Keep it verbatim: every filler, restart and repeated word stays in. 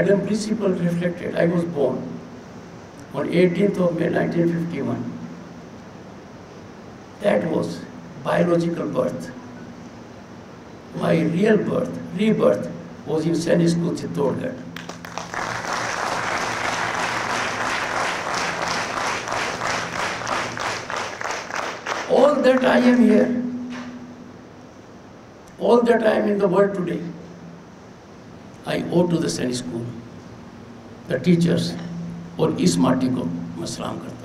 Adam principle reflected. I was born on eighteenth of May nineteen fifty-one. That was biological birth. My real birth, rebirth, was in Sainik School, Chittorgarh. All that I am here, all that I am in the world today, I owe to the Sainik School, the teachers, और इस माटी को मैं सलाम करता हूँ।